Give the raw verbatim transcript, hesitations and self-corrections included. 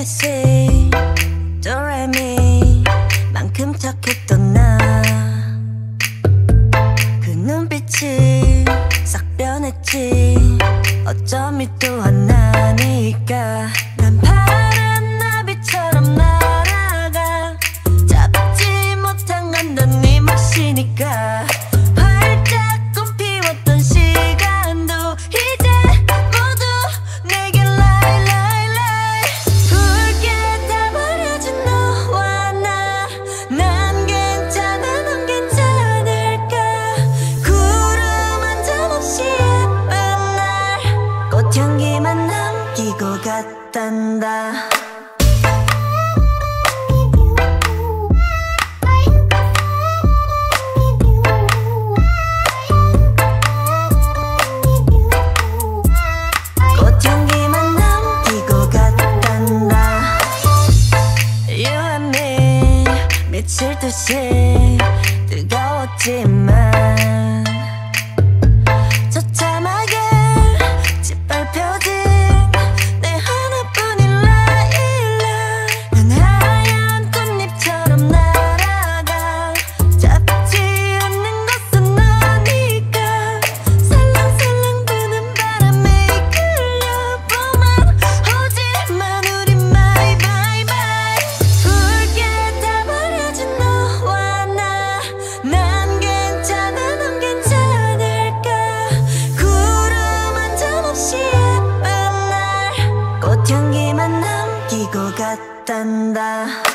에이비씨 도레미 만큼 착했던 나 그 눈빛이 싹 변했지. 어쩜 이 또한 나니까 난 파란 나비처럼 날아가. 잡지 못한 건 넌 네 몫이니까. 활짝 꽃 피웠던 시간도 이제 모두 내게 lie lie lie. 붉게 다 버려진 너와 나. 난 괜찮아 넌 괜찮을까. 구름 한 점 없이 예쁜 날 꽃향기만 남기고 갔단다. 꽃향기만 남기고 갔단다. You and me 미칠 듯이 뜨거웠지만 처참하게 짓밟혀진 내 하나뿐인 라일락. 난 하얀 꽃잎처럼 날아가. 잡지 않는 것은 너니까. 살랑살랑 부는 바람에 이끌려보만 오지만 우리 my bye bye. 붉게 다 버려진 너와 나. 난 괜찮아 넌 괜찮을까. 구름 한 점 없이 예쁜 날 꽃향기만 남기고 갔단다.